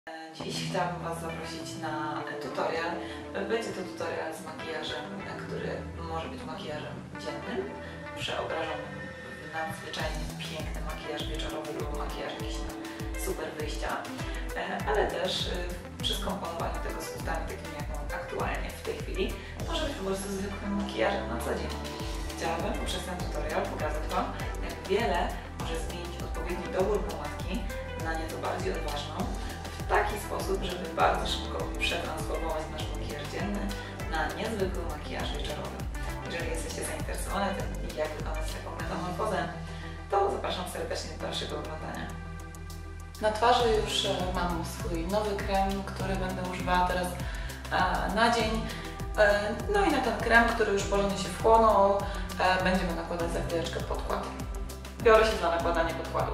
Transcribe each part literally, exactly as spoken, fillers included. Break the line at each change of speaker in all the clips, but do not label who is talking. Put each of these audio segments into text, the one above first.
Dziś chciałabym Was zaprosić na tutorial. Będzie to tutorial z makijażem, który może być makijażem dziennym, przeobrażonym w nadzwyczajnie piękny makijaż wieczorowy lub makijaż jakiś super wyjścia, ale też przy skomponowaniu tego z ustami takimi jak mam aktualnie w tej chwili, może być po prostu zwykłym makijażem na co dzień. Chciałabym poprzez ten tutorial pokazać Wam, jak wiele może zmienić odpowiedni dobór pomadki na nieco bardziej odważną, w taki sposób, żeby bardzo szybko przetransformować nasz makijaż dzienny na niezwykły makijaż wieczorowy. Jeżeli jesteście zainteresowane tym, jak wykonać taką metamorfozę, to zapraszam serdecznie do dalszego oglądania. Na twarzy już mam swój nowy krem, który będę używała teraz na dzień. No i na ten krem, który już porządnie się wchłonął, będziemy nakładać za chwileczkę podkład. Biorę się za nakładanie podkładu.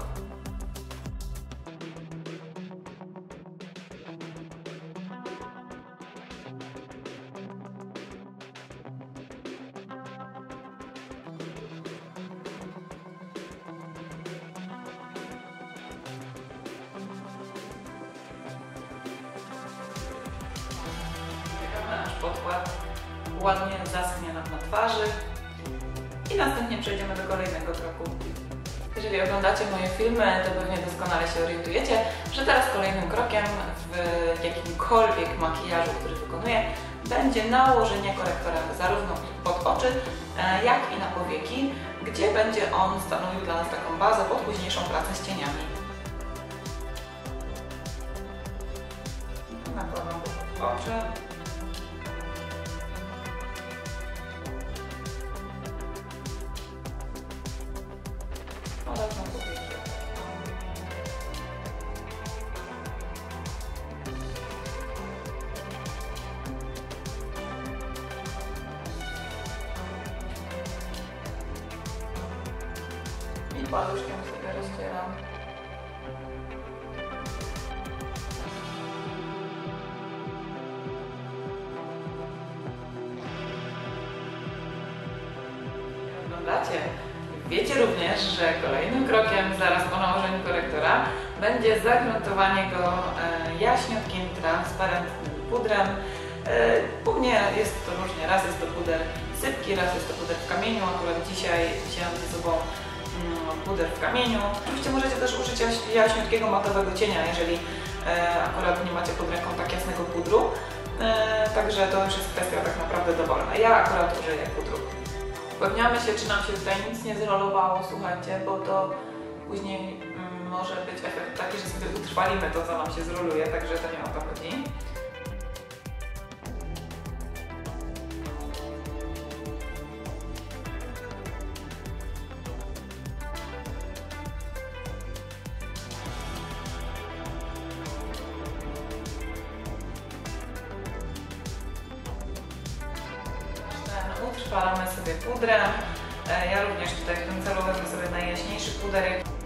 Nasz podkład ładnie zaschnie nam na twarzy i następnie przejdziemy do kolejnego kroku. Jeżeli oglądacie moje filmy, to pewnie doskonale się orientujecie, że teraz kolejnym krokiem w jakimkolwiek makijażu, który wykonuję, będzie nałożenie korektora zarówno pod oczy, jak i na powieki, gdzie będzie on stanowił dla nas taką bazę pod późniejszą pracę z cieniami. Nakładam go pod oczy. Oraz na powieki. I paluszkiem sobie rozcieram. Oglądacie? Wiecie również, że kolejnym krokiem zaraz po nałożeniu korektora będzie zagruntowanie go jaśniutkim, transparentnym pudrem. U mnie jest to różnie, raz jest to puder sypki, raz jest to puder w kamieniu. Akurat dzisiaj wzięłam ze sobą puder w kamieniu. Oczywiście możecie też użyć jaśniutkiego matowego cienia, jeżeli akurat nie macie pod ręką tak jasnego pudru. Także to już jest kwestia tak naprawdę dowolna. Ja akurat użyję pudru. Upewniamy się, czy nam się tutaj nic nie zrolowało, słuchajcie, bo to później mm, może być efekt taki, że sobie utrwalimy to, co nam się zroluje, także to nie o to chodzi. Utrwalamy sobie pudrem. Ja również tutaj w tym celu wezmę sobie najjaśniejszy puder.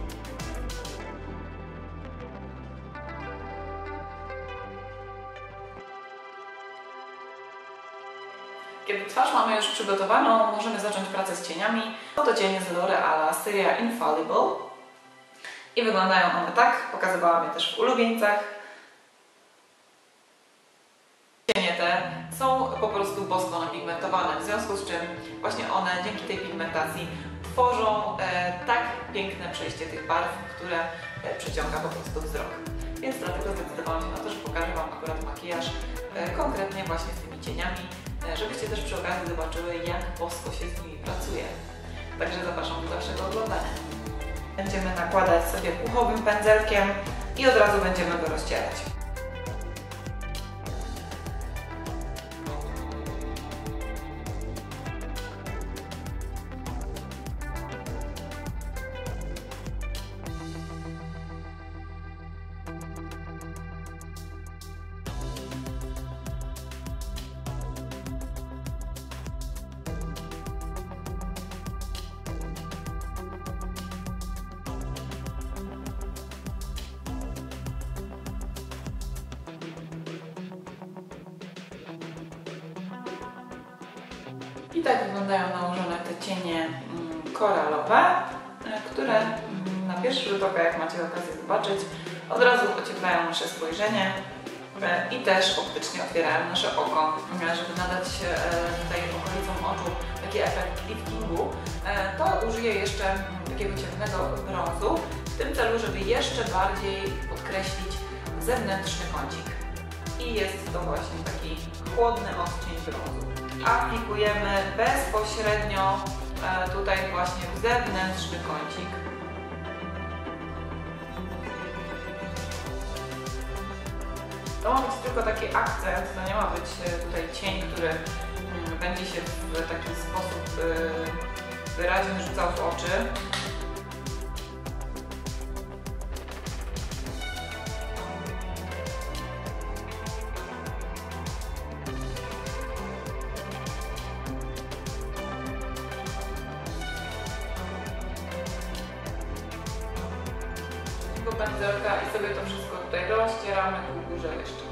Kiedy twarz mamy już przygotowaną, możemy zacząć pracę z cieniami. Oto cienie z L'Oreala seria Infallible. I wyglądają one tak. Pokazywałam je też w ulubieńcach. Cienie te są po prostu bosko napigmentowane, w związku z czym właśnie one dzięki tej pigmentacji tworzą e, tak piękne przejście tych barw, które e, przyciąga po prostu wzrok. Więc dlatego zdecydowałam się na to, że pokażę Wam akurat makijaż e, konkretnie właśnie z tymi cieniami, e, żebyście też przy okazji zobaczyły, jak bosko się z nimi pracuje. Także zapraszam do dalszego oglądania. Będziemy nakładać sobie puchowym pędzelkiem i od razu będziemy go rozcierać. I tak wyglądają nałożone te cienie koralowe, które na pierwszy rzut oka, jak macie okazję zobaczyć, od razu ocieplają nasze spojrzenie i też optycznie otwierają nasze oko, żeby nadać tutaj okolicom oczu taki efekt liftingu. To użyję jeszcze takiego ciemnego brązu w tym celu, żeby jeszcze bardziej podkreślić zewnętrzny kącik. I jest to właśnie taki chłodny odcień brązu. Aplikujemy bezpośrednio tutaj właśnie w zewnętrzny kącik. To ma być tylko taki akcent, to nie ma być tutaj cień, który będzie się w taki sposób wyraźnie rzucał w oczy. Pędzelka i sobie to wszystko tutaj rozcieramy ku górze jeszcze.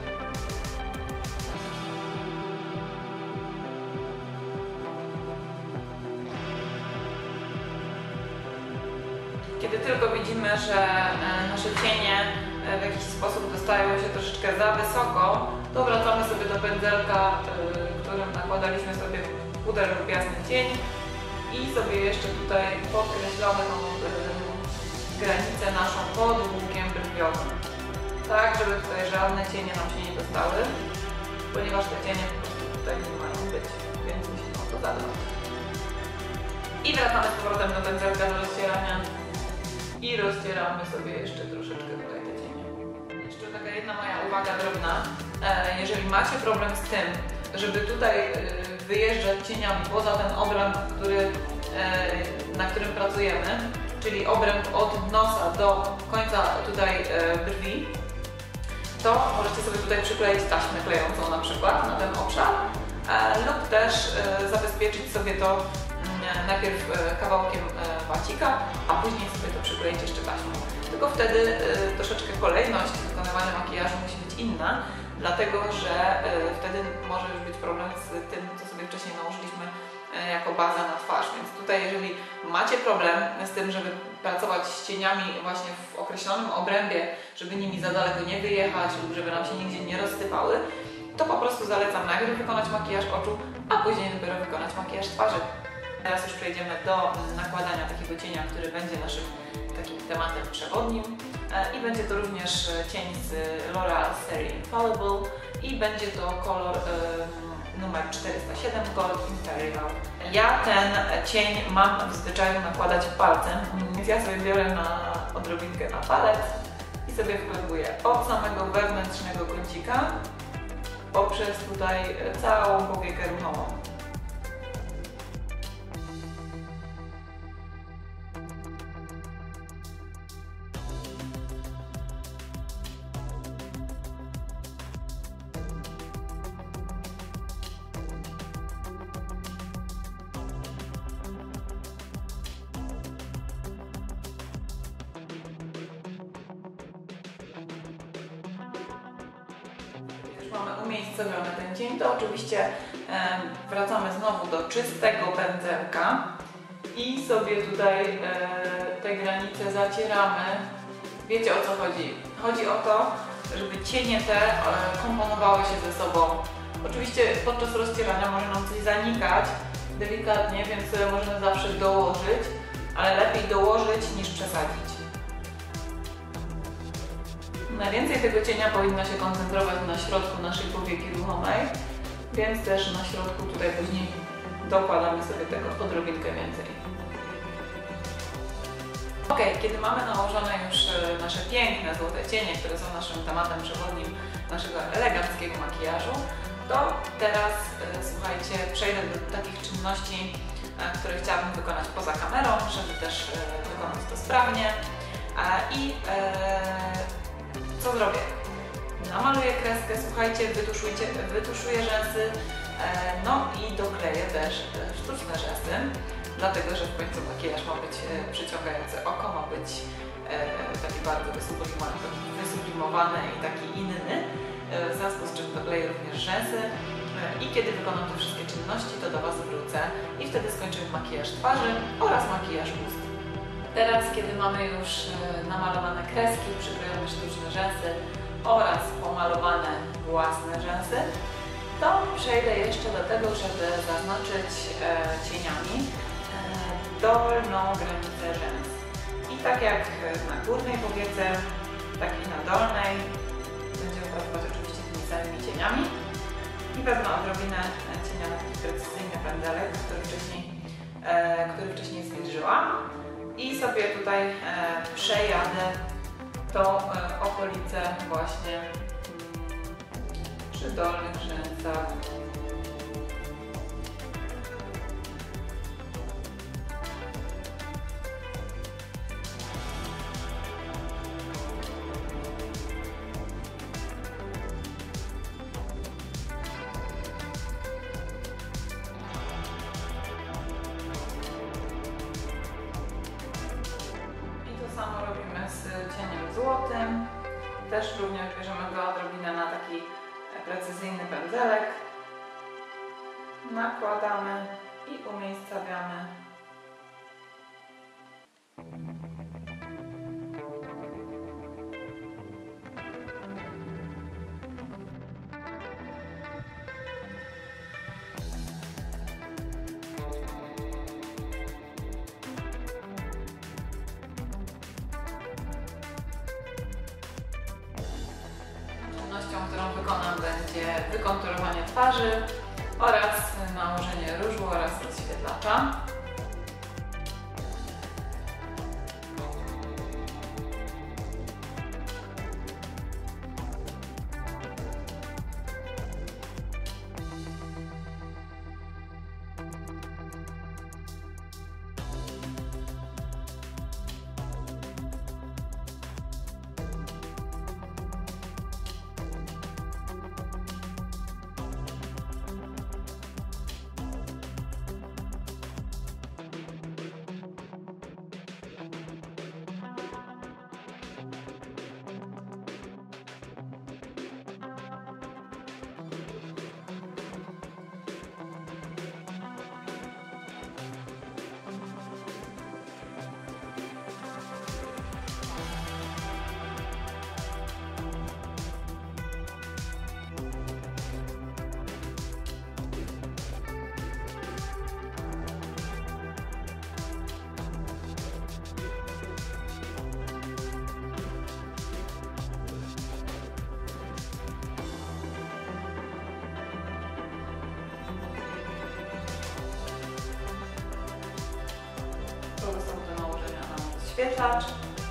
Kiedy tylko widzimy, że nasze cienie w jakiś sposób dostają się troszeczkę za wysoko, to wracamy sobie do pędzelka, którym nakładaliśmy sobie puder lub jasny cień i sobie jeszcze tutaj podkreślamy tą granicę naszą pod łukiem brwiowym. Tak, żeby tutaj żadne cienie nam się nie dostały, ponieważ te cienie po prostu tutaj nie mają być, więc musimy o to zadbać. I wracamy z powrotem do pędzelka do rozcierania i rozcieramy sobie jeszcze troszeczkę tutaj te cienie. Jeszcze taka jedna moja uwaga drobna. Jeżeli macie problem z tym, żeby tutaj wyjeżdżać cieniami poza ten obręb, który, na którym pracujemy, czyli obręb od nosa do końca tutaj brwi, to możecie sobie tutaj przykleić taśmę klejącą na przykład na ten obszar lub też zabezpieczyć sobie to najpierw kawałkiem wacika, a później sobie to przykleić jeszcze taśmą. Tylko wtedy troszeczkę kolejność wykonywania makijażu musi być inna, dlatego że wtedy może już być problem z tym, co sobie wcześniej nałożyliśmy jako bazę na twarz, więc tutaj jeżeli macie problem z tym, żeby pracować z cieniami właśnie w określonym obrębie, żeby nimi za daleko nie wyjechać lub żeby nam się nigdzie nie rozsypały, to po prostu zalecam najpierw wykonać makijaż oczu, a później dopiero wykonać makijaż twarzy. Teraz już przejdziemy do nakładania takiego cienia, który będzie naszym takim tematem przewodnim i będzie to również cień z L'Oreal serii Infallible i będzie to kolor numer czterysta siedem Gold Imperial. Ja ten cień mam w zwyczaju nakładać palcem, więc ja sobie biorę na odrobinkę na palec i sobie wklepuję od samego wewnętrznego kącika poprzez tutaj całą powiekę ruchomą. Mamy umiejscowiony ten cień, to oczywiście e, wracamy znowu do czystego pędzelka i sobie tutaj e, te granice zacieramy. Wiecie, o co chodzi? Chodzi o to, żeby cienie te e, komponowały się ze sobą. Oczywiście podczas rozcierania może nam coś zanikać delikatnie, więc możemy zawsze dołożyć, ale lepiej dołożyć niż przesadzić. Najwięcej tego cienia powinno się koncentrować na środku naszej powieki ruchomej, więc też na środku tutaj później dokładamy sobie tego odrobinkę więcej. Ok, kiedy mamy nałożone już nasze piękne złote cienie, które są naszym tematem przewodnim naszego eleganckiego makijażu, to teraz, słuchajcie, przejdę do takich czynności, które chciałabym wykonać poza kamerą, żeby też wykonać to sprawnie. I co zrobię? Namaluję kreskę, słuchajcie, wytuszujcie, wytuszuję rzęsy, no i dokleję też sztuczne rzęsy, dlatego że w końcu makijaż ma być przyciągający oko, ma być taki bardzo wysublimowany i taki inny, w związku z czym dokleję również rzęsy i kiedy wykonam te wszystkie czynności, to do Was wrócę i wtedy skończymy makijaż twarzy oraz makijaż ust. Teraz, kiedy mamy już namalowane kreski, przykrojone sztuczne rzęsy oraz pomalowane własne rzęsy, to przejdę jeszcze do tego, żeby zaznaczyć cieniami dolną granicę rzęs. I tak jak na górnej powiece, tak i na dolnej będziemy pracować oczywiście tymi samymi cieniami. I wezmę odrobinę cienia na taki precyzyjny pędzelek, który wcześniej, e, który wcześniej zwilżyłam. I sobie tutaj e, przejadę tą e, okolicę właśnie mm, przy dolnych rzęsach. Samo robimy z cieniem złotym. Też również bierzemy go odrobinę na taki precyzyjny pędzelek. Nakładamy i umiejscawiamy. Którą wykonam, będzie wykonturowanie twarzy oraz nałożenie różu oraz rozświetlacza. Rozświetlacz.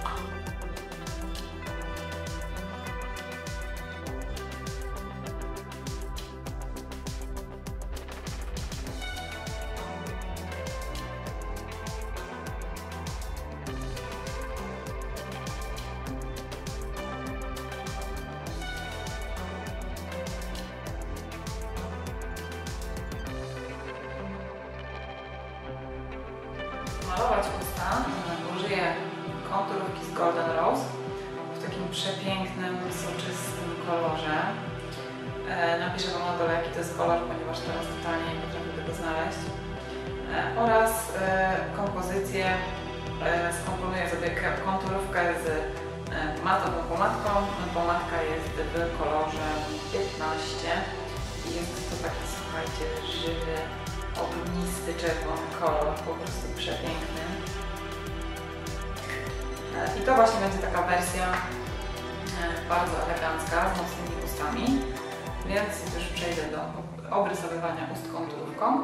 Malować usta użyję konturówki z Golden Rose w takim przepięknym, soczystym kolorze. E, napiszę Wam na dole, jaki to jest kolor, ponieważ teraz totalnie nie potrafię tego znaleźć. E, oraz e, kompozycję e, skomponuję sobie konturówkę z e, matową pomadką. Pomadka jest w kolorze piętnaście i jest to taki, słuchajcie, żywy, ognisty czerwony kolor, po prostu przepiękny. I to właśnie będzie taka wersja bardzo elegancka, z mocnymi ustami, więc już przejdę do obrysowywania ust konturówką.